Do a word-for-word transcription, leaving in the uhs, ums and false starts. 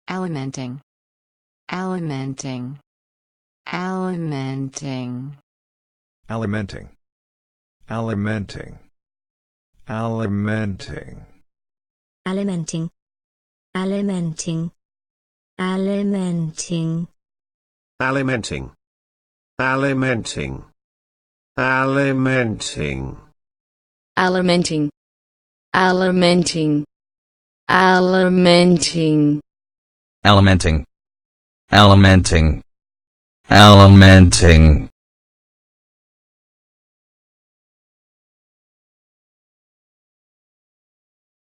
Alimenting. Alimenting. Alimenting. Alimenting. Alimenting. Alimenting. Alimenting. Alimenting. Alimenting. Alimenting. Alimenting. Alimenting. Alimenting. Alimenting. Alimenting. Alimenting. Alimenting. Alimenting.